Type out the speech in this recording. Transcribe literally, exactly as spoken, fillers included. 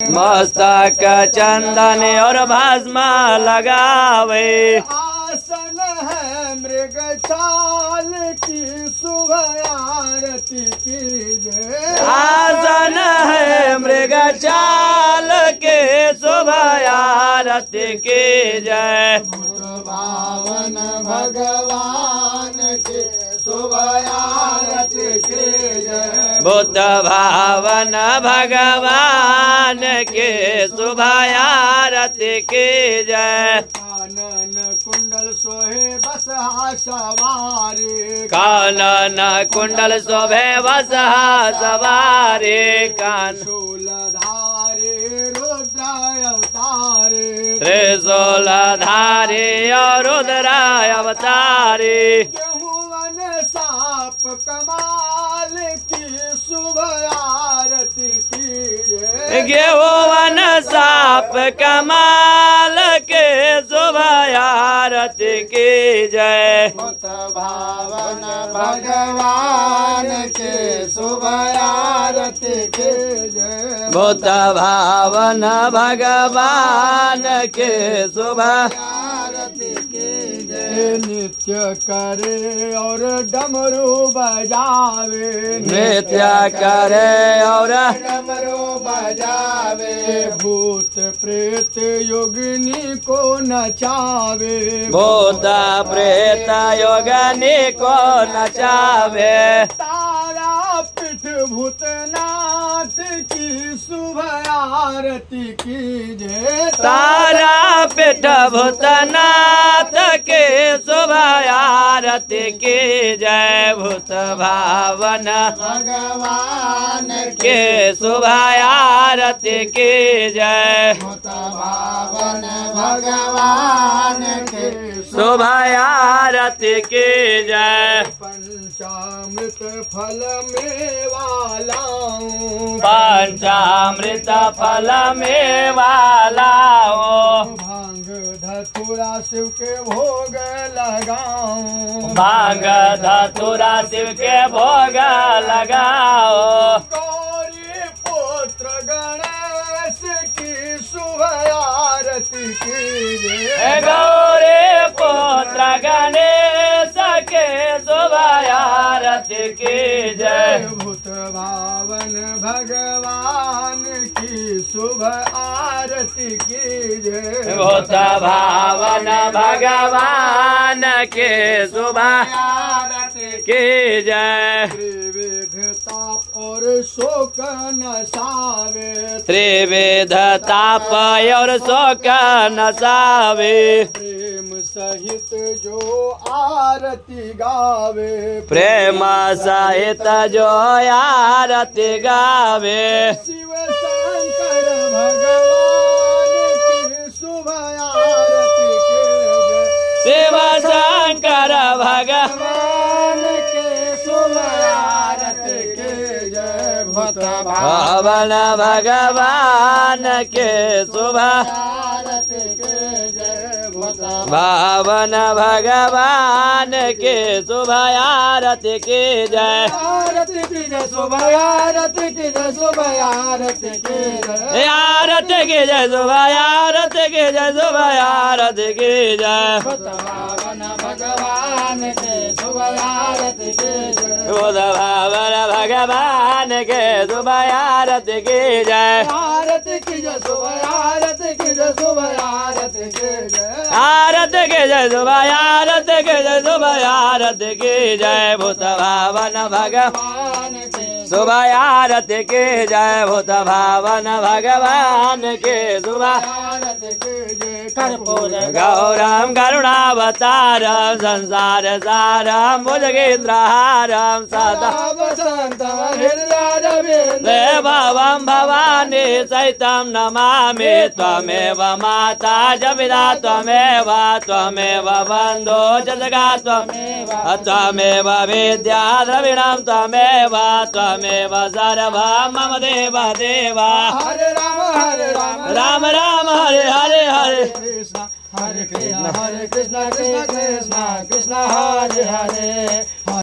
मस्तक चंदन और भस्म लगावे। आसन है मृग छाल की शुभ आरती कीजे। आसन है मृग छाल के शुभ आरती की जय। भावन भगवान के शुभ आरती की जय। बुद्ध भावन भगवान के शुभ आरती की जय। कानन कुंडल सोहे बसहा सवारी। कानन कुंडल शोभे बसहा सवारी। कान शूलधारी रुद्र अवतारी। त्रिशूल धारी और रुद्र अवतारी। गेहूं साप कमाल की शुभ आरती की। गेहूं साप कमाल के शुभ आरती की जय। भावन भगवान के शुभ आरती की जय। बुद्ध भावन भगवान के शुभ आरती की जय। नित्य करे और डमरू बजावे। नृत्य करे और डमरू बजावे। भूत प्रेत योगिनी को नचावे। भूत प्रेत योगिनी को नचावे। तारा पीठ भूतनाथ की शुभ आरती की जय। तारा पीठ भूतनाथ के शुभ आरती की जय। भूत भावन भगवान के शुभ आरती की जय। भूत भावन भगवान के शुभ आरती की जय। पंचामृत फल में वालाऊं। पंचामृत फल में वाला हो। भांग धतूरा शिव के भोग लगाऊं। भांग धतूरा शिव के भोग लगाओ। गौरी पुत्र गणेश की शुभ आरती कीजिए। गौरी पुत्र गणेश के शुभ आरती की जय। भूत भावन भगवान की शुभ आरती कीजिए। भूत भावन भगवान के शुभ आरती की जय। त्रिविध ताप और शोक नसावे। त्रिविध ताप और शोक नसावे। प्रेम सहित जो आरती गावे। प्रेम सहित जो आरती गावे। शिव शंकर भगवान की शुभ आरती कीजिए। शिव शंकर भगवान भगवान के शुभ आरती कीजिए। भूत भावन भगवान के शुभ आरती कीजिए। भूत भावन भगवान के शुभ आरती की जय। आरती कीजिए शुभ आरती कीजिए शुभ आरती कीजिए। आरती की जय शुभ आरती की जय शुभ आरती की जय। भावन भगवान के शुभ आरती कीजिए। बुद्ध भावन भगवान के शुभ आरती की जय। आरती कीजिए शुभ आरती कीजिए शुभ आरती कीजिए। आरती की जय शुभ आरती की जय शुभ आरती की जय। भूत भावन भगवान भगवान के शुभ आरती की जय। भूत भावन भगवान के शुभ आरती कीजिए। कर्पूर गौरम करुणावतारम संसार सारम भुजगेन्द्रहारम सदा वसंत हृदय देवं भवानी सहितं नमामि। त्वमेव माता च पिता त्वमेव त्वमेव बन्धो च जगा त्वमेव त्वमेव विद्या द्रविणं त्वमेव त्वमेव सर्वं मम देव देव। हरे राम हरे राम राम राम हरे हरे हरे कृष्ण हरे कृष्ण हरे कृष्ण कृष्ण कृष्ण कृष्ण हरे हरे।